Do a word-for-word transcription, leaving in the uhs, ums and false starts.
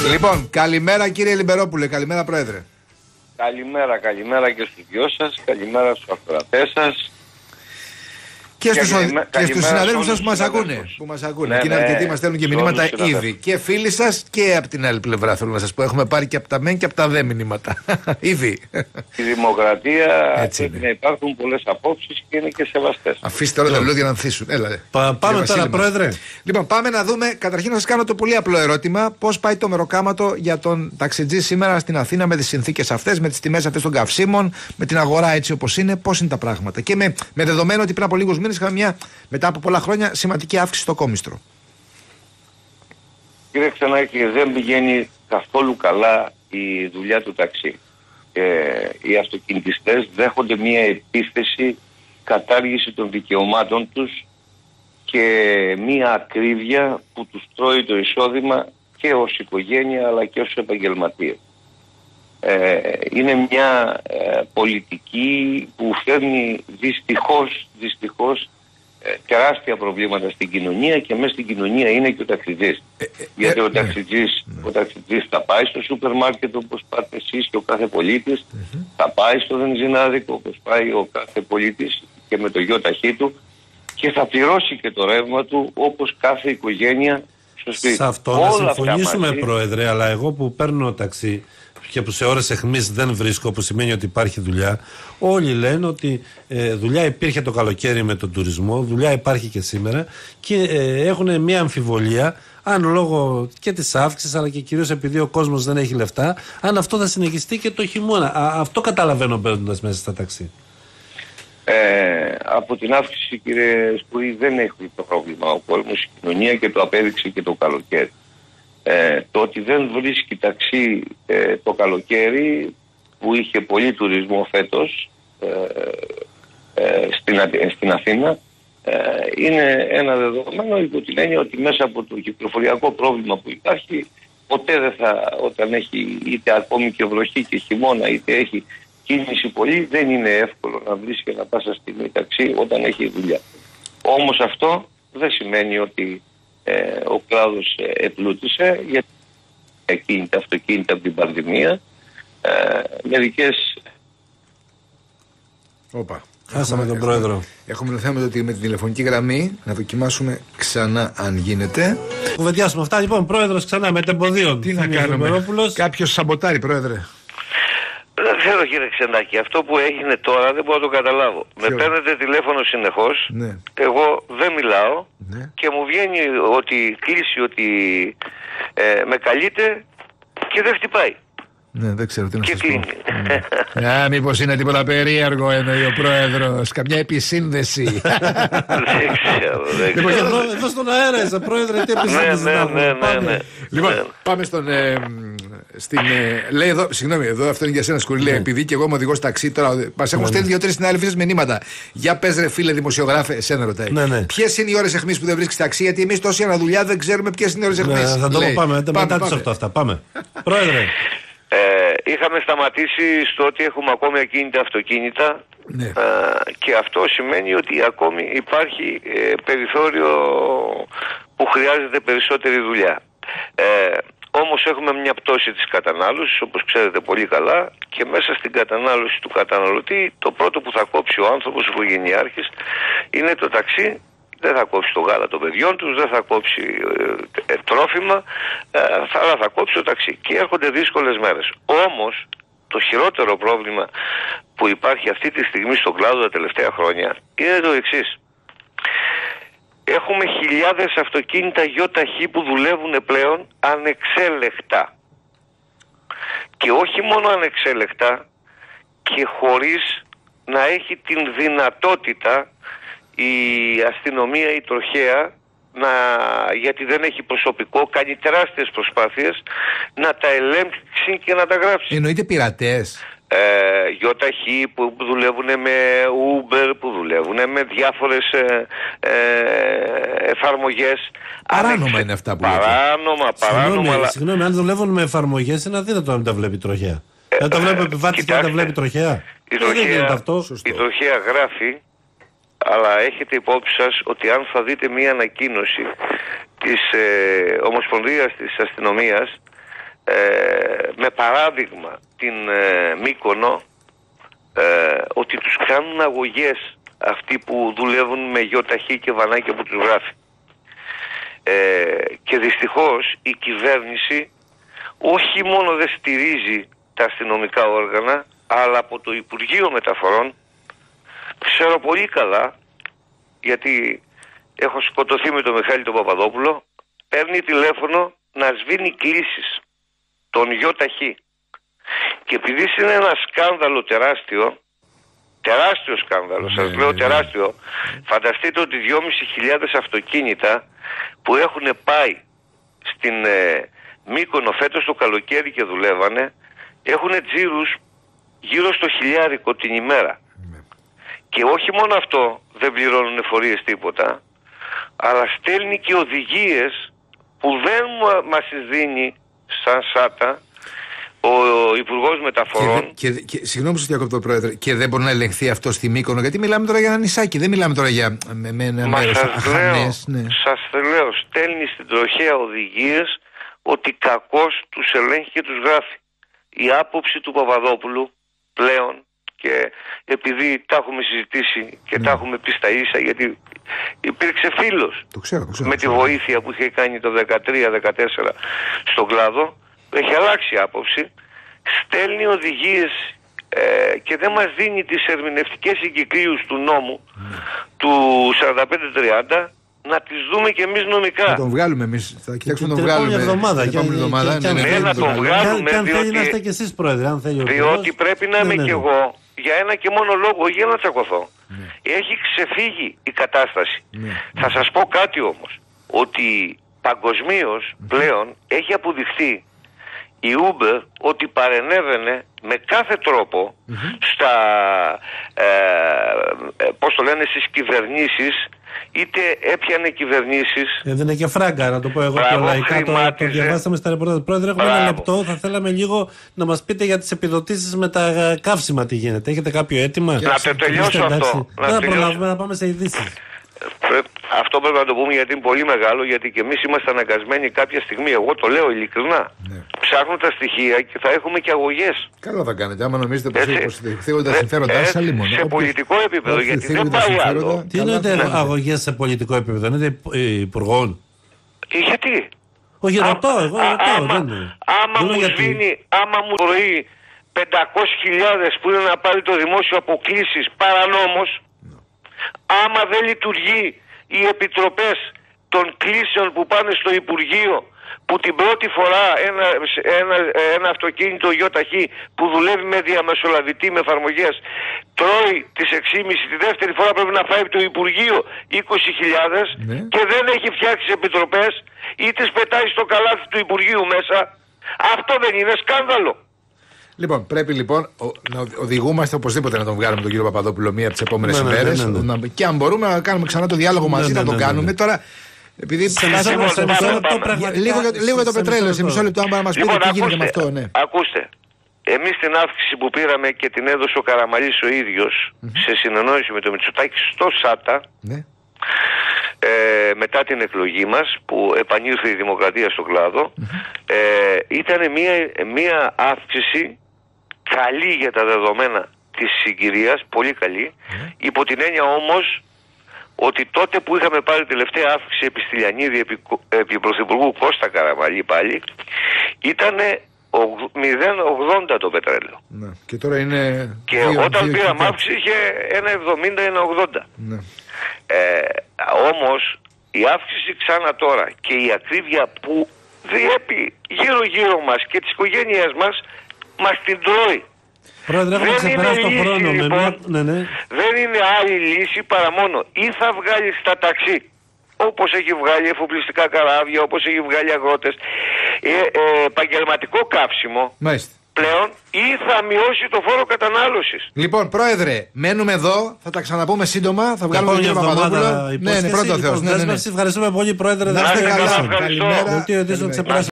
Λοιπόν, καλημέρα κύριε Λιμπερόπουλε, καλημέρα πρόεδρε. Καλημέρα, καλημέρα και στους δυο σας, καλημέρα στους ακροατές σας. Και στους, καλημέ... και στους συναδέλφους σας που μας ακούνε. Που μας ακούνε. Ναι, και είναι ναι, αρκετοί, μας στέλνουν και μηνύματα ήδη. Και φίλοι σας και από την άλλη πλευρά θέλω να σας πω. Έχουμε πάρει και από τα μεν και από τα δε μηνύματα. Ήδη. Η δημοκρατία πρέπει να υπάρχουν πολλές απόψεις και είναι και σεβαστές. Αφήστε όλα τα λόγια να ανθίσουν. Έλα, Πα, πάμε τώρα, πρόεδρε. Λοιπόν, πάμε να δούμε. Καταρχήν να σας κάνω το πολύ απλό ερώτημα. Πώς πάει το μεροκάματο για τον ταξιτζή σήμερα στην Αθήνα με τις συνθήκες αυτές, με τις τιμές αυτές των καυσίμων, με την αγορά έτσι όπως είναι, πώς είναι τα πράγματα. Και με, με δεδομένο ότι πριν από λίγους μήνες είχαμε μια, μετά από πολλά χρόνια, σημαντική αύξηση στο κόμιστρο. Κύριε Ξενάκη, δεν πηγαίνει καθόλου καλά η δουλειά του ταξί. Ε, οι αυτοκινητιστές δέχονται μια επίθεση, κατάργηση των δικαιωμάτων τους και μια ακρίβεια που τους τρώει το εισόδημα και ως οικογένεια αλλά και ως επαγγελματίες. Ε, είναι μια ε, πολιτική που φέρνει δυστυχώς, δυστυχώς ε, τεράστια προβλήματα στην κοινωνία και μέσα στην κοινωνία είναι και ο ταξιτζής. Ε, ε, Γιατί ε, ο ταξιτζής ε, ο ταξιτζής θα πάει στο σούπερ μάρκετ όπως πάτε εσείς και ο κάθε πολίτης, ε, θα πάει στο βενζινάδικο όπως πάει ο κάθε πολίτης και με το γιοταχή του και θα πληρώσει και το ρεύμα του όπως κάθε οικογένεια στο σπίτι. Σε αυτό όλα να συμφωνήσουμε μαζί... πρόεδρε, αλλά εγώ που παίρνω ταξί και που σε ώρες εχμής δεν βρίσκω, που σημαίνει ότι υπάρχει δουλειά. Όλοι λένε ότι ε, δουλειά υπήρχε το καλοκαίρι με τον τουρισμό, δουλειά υπάρχει και σήμερα και ε, έχουν μια αμφιβολία αν λόγω και της αύξησης αλλά και κυρίως επειδή ο κόσμος δεν έχει λεφτά, αν αυτό θα συνεχιστεί και το χειμώνα. Α, αυτό καταλαβαίνω παίρνοντας μέσα στα ταξί. Ε, από την αύξηση, κύριε Σπουρή, δεν έχει το πρόβλημα ο κόσμος, η κοινωνία, και το απέδειξε και το καλοκαίρι. Ε, το ότι δεν βρίσκει ταξί ε, το καλοκαίρι που είχε πολύ τουρισμό φέτος ε, ε, στην, στην Αθήνα ε, είναι ένα δεδομένο υπό την έννοια ότι μέσα από το κυκλοφοριακό πρόβλημα που υπάρχει ποτέ δεν θα, όταν έχει είτε ακόμη και βροχή και χειμώνα είτε έχει κίνηση πολύ, δεν είναι εύκολο να βρεις και να πας στην ταξί όταν έχει δουλειά. Όμως αυτό δεν σημαίνει ότι Ε, ο κλάδος ε, επλούτησε γιατί εκείνη τα αυτοκίνητα από την πανδημία ε, μερικές... Όπα. Χάσαμε τον πρόεδρο. Έχουμε το θέμα ότι με την τηλεφωνική γραμμή να δοκιμάσουμε ξανά αν γίνεται. Κουβεντιάσουμε αυτά λοιπόν, πρόεδρος ξανά με τεμποδίων. Τι να κάνουμε, κάποιος σαμποτάρει πρόεδρε. Δεν θέλω κύριε Ξενάκη, αυτό που έγινε τώρα δεν μπορώ να το καταλάβω. Ποιο? Με παίρνετε τηλέφωνο συνεχώς, ναι. Εγώ δεν μιλάω, ναι. Και μου βγαίνει ότι κλείσει ότι ε, με καλείτε και δεν χτυπάει. Ναι, δεν ξέρω τι να και σας κλείνει. πω. Α, μήπως είναι τίποτα περίεργο εννοεί ο πρόεδρος, καμιά επισύνδεση. Δεν ξέρω, δεν ξέρω. Εδώ στον αέρα είσαι πρόεδρε, τι επισύνδεση. Ναι, ναι, ναι, ναι. Λοιπόν, πάμε στον... Στην, ε, λέει εδώ, συγγνώμη, εδώ αυτό είναι για σένα Σκουρή. Λέει, επειδή και εγώ είμαι οδηγός ταξί, τώρα μας έχουν στείλει δύο-τρεις συνάδελφοι μηνύματα. Για πες ρε φίλε δημοσιογράφε, εσένα ρωτάει. Ναι, ναι. Ποιες είναι οι ώρες αιχμής που δεν βρίσκεις ταξί, γιατί εμείς τόση αναδουλειά δεν ξέρουμε ποιες είναι οι ώρες αιχμής. Ναι, θα το πω, πάμε, πάμε, μετά τις οκτώ αυτά. Πάμε. Πρόεδρε. Ε, είχαμε σταματήσει στο ότι έχουμε ακόμη ακίνητα αυτοκίνητα, ναι. ε, και αυτό σημαίνει ότι ακόμη υπάρχει ε, περιθώριο που χρειάζεται περισσότερη δουλειά. Ε, Όμως έχουμε μια πτώση της κατανάλωσης, όπως ξέρετε πολύ καλά, και μέσα στην κατανάλωση του καταναλωτή το πρώτο που θα κόψει ο άνθρωπος, ο οικογενειάρχης, είναι το ταξί. Δεν θα κόψει το γάλα των παιδιών τους, δεν θα κόψει ε, ε, τρόφιμα, ε, αλλά θα κόψει το ταξί. Και έρχονται δύσκολες μέρες. Όμως το χειρότερο πρόβλημα που υπάρχει αυτή τη στιγμή στον κλάδο τα τελευταία χρόνια είναι το εξής. Έχουμε χιλιάδες αυτοκίνητα γιοταχή που δουλεύουν πλέον ανεξέλεκτα. Και όχι μόνο ανεξέλεκτα, και χωρίς να έχει την δυνατότητα η αστυνομία, η τροχέα, να, γιατί δεν έχει προσωπικό, κάνει τεράστιες προσπάθειες να τα ελέγξει και να τα γράψει. Εννοείται πειρατές. Ε, γιοταχή που δουλεύουν με Uber, που δουλεύουν με διάφορες ε, ε, εφαρμογές. Παράνομα Ανεξε... είναι αυτά που λέτε. Παράνομα, παράνομα. Συγγνώμη, αλλά... συγγνώμη, αν δουλεύουν με εφαρμογές είναι αδύνατο να τα βλέπει η τροχέα. Ε, δεν τα βλέπει ο επιβάτης και να τα βλέπει η τροχέα. Η τροχέα, η τροχέα γράφει, αλλά έχετε υπόψη σας ότι αν θα δείτε μία ανακοίνωση της ε, Ομοσπονδίας της Αστυνομίας, ε, με παράδειγμα την ε, Μύκονο, ε, ότι τους κάνουν αγωγές αυτοί που δουλεύουν με γιοταχή και βανάκια που τους γράφει. Ε, και δυστυχώς η κυβέρνηση όχι μόνο δεν στηρίζει τα αστυνομικά όργανα, αλλά από το Υπουργείο Μεταφορών, ξέρω πολύ καλά, γιατί έχω σκοτωθεί με τον Μιχάλη τον Παπαδόπουλο, παίρνει τηλέφωνο να σβήνει κλήσεις των γιοταχή. Και επειδή είναι ένα σκάνδαλο τεράστιο, τεράστιο σκάνδαλο, ναι, σας λέω ναι, τεράστιο, ναι. Φανταστείτε ότι δυόμισι χιλιάδες αυτοκίνητα που έχουν πάει στην ε, Μύκονο φέτος το καλοκαίρι και δουλεύανε, έχουν τζίρους γύρω στο χιλιάρικο την ημέρα. Ναι. Και όχι μόνο αυτό, δεν πληρώνουν εφορίες τίποτα, αλλά στέλνει και οδηγίες που δεν μας δίνει σαν ΣΑΤΑ ο Υπουργός Μεταφορών. Και, και, και, συγγνώμη σας διακόπτω, Πρόεδρε, και δεν μπορεί να ελεγχθεί αυτό στη Μύκονο, γιατί μιλάμε τώρα για ένα νησάκι, δεν μιλάμε τώρα για με, με ένα μέρος αχανές. Ναι. Σας λέω, στέλνει στην τροχέα οδηγίες ότι κακώς τους ελέγχει και τους γράφει. Η άποψη του Παπαδόπουλου πλέον, και επειδή τα έχουμε συζητήσει και ναι. τα έχουμε πει στα ίσα, γιατί υπήρξε φίλος το ξέρω, το ξέρω, με το ξέρω. τη βοήθεια που είχε κάνει το δεκατρία δεκατέσσερα στον κλάδο, έχει αλλάξει άποψη, στέλνει οδηγίες ε, και δεν μας δίνει τις ερμηνευτικές εγκυκλίους του νόμου mm. του σαράντα πέντε τριάντα να τις δούμε και εμείς νομικά. Να τον βγάλουμε εμείς, θα κοιτάξουμε να τον βγάλουμε εβδομάδα, την επόμενη εβδομάδα. Ναι, ναι, να τον βγάλουμε, και αν διότι, θέλει να είστε και εσείς, Πρόεδρε, αν θέλει ο διότι πρέπει να είμαι ναι, ναι. κι εγώ για ένα και μόνο λόγο, για να τσακωθώ. Ναι. Έχει ξεφύγει η κατάσταση. Ναι. Θα σας πω κάτι όμως, ότι παγκοσμίως πλέον έχει αποδειχθεί η Uber ότι παρενέβαινε με κάθε τρόπο mm-hmm. στα, ε, ε, πώς το λένε, στις κυβερνήσεις, είτε έπιανε κυβερνήσεις. Έδινε και φράγκα, να το πω εγώ πιο λαϊκά. Το, το διαβάσαμε στα ρεπορτάζ. Πρόεδρε, έχουμε Μπράβο. ένα λεπτό. Θα θέλαμε λίγο να μας πείτε για τις επιδοτήσεις με τα καύσιμα τι γίνεται. Έχετε κάποιο αίτημα? Να το τελειώσω αυτό. Δεν θα προλάβουμε να πάμε σε ειδήσεις. Αυτό πρέπει να το πούμε γιατί είναι πολύ μεγάλο, γιατί και εμείς είμαστε αναγκασμένοι κάποια στιγμή, εγώ το λέω ειλικρινά, ναι. ψάχνουν τα στοιχεία και θα έχουμε και αγωγές. Καλό θα κάνετε, άμα νομίζετε πως θίγονται τα συμφέροντά σας, αλλήμον. Σε πολιτικό επίπεδο, γιατί δεν πάει άλλο. Τι εννοείται αγωγές σε πολιτικό επίπεδο, εννοείται υπουργών? Γιατί? Όχι, ρωτώ, εγώ ρωτώ. Άμα μου σβήνει, άμα μου πρωί πεντακόσιες χιλιάδες που είναι να πάρει το δημόσιο αποκλήσεις παρανόμως, άμα δεν λειτουργεί οι επιτροπές των κλήσεων που πάνε στο Υπουργείο, που την πρώτη φορά ένα, ένα, ένα αυτοκίνητο γιοταχή που δουλεύει με διαμεσολαβητή, με εφαρμογές, τρώει τις έξι και μισή, τη δεύτερη φορά πρέπει να φάει το Υπουργείο είκοσι χιλιάδες ναι. και δεν έχει φτιάξει επιτροπές ή τις πετάει στο καλάθι του Υπουργείου μέσα. Αυτό δεν είναι σκάνδαλο? Λοιπόν, πρέπει λοιπόν ο, να οδηγούμαστε οπωσδήποτε να τον βγάλουμε τον κύριο Παπαδόπουλο μία από τις επόμενες ναι, ημέρες. Ναι, ναι, ναι. Και αν μπορούμε να κάνουμε ξανά το διάλογο μαζί, ναι, ναι, να το ναι, κάνουμε. Ναι. Τώρα, επειδή. Λίγο για το πετρέλαιο, σε μισό λεπτό, αν μπορεί να μας πείτε τι γίνεται με αυτό. Ναι. Ακούστε, εμείς την αύξηση που πήραμε και την έδωσε ο Καραμανλής ο ίδιος mm-hmm. σε συνεννόηση με τον Μητσοτάκη στο ΣΑΤΑ. Ναι. Ε, μετά την εκλογή μας που επανήλθε η δημοκρατία στο κλάδο, mm-hmm. ε, ήταν μια, μια αύξηση καλή για τα δεδομένα της συγκυρίας, πολύ καλή, mm-hmm. υπό την έννοια όμως ότι τότε που είχαμε πάρει τελευταία αύξηση επί Στυλιανίδη, επί, επί Πρωθυπουργού Κώστα Καραμανλή πάλι, ήταν μηδέν κόμμα ογδόντα το πετρέλαιο. Ναι. Και τώρα είναι. Και δύο, όταν δύο, πήραμε αύξηση είχε ένα εβδομήντα ένα ογδόντα. Ναι. Ε, όμως η αύξηση ξανά τώρα και η ακρίβεια που διέπει γύρω γύρω μας και τις οικογένειές μας μας την τρώει. Πρόεδρε, έχουμε ξεπεράσει το χρόνο. Λοιπόν, ναι, ναι. Δεν είναι άλλη λύση παρά μόνο ή θα βγάλεις τα ταξί όπως έχει βγάλει εφοπλιστικά καράβια, όπως έχει βγάλει αγρότες, ε, ε, επαγγελματικό καύσιμο. Μάλιστα. Πλέον ή θα μειώσει το φόρο κατανάλωσης. Λοιπόν, Πρόεδρε, μένουμε εδώ. Θα τα ξαναπούμε σύντομα. Θα βγάλουμε τον κύριο Παπαδόπουλο. Ναι, ναι, πρώτο Θεός. Ναι, ναι, ναι. Ευχαριστούμε πολύ, Πρόεδρε. Να είστε καλά. Καλημέρα.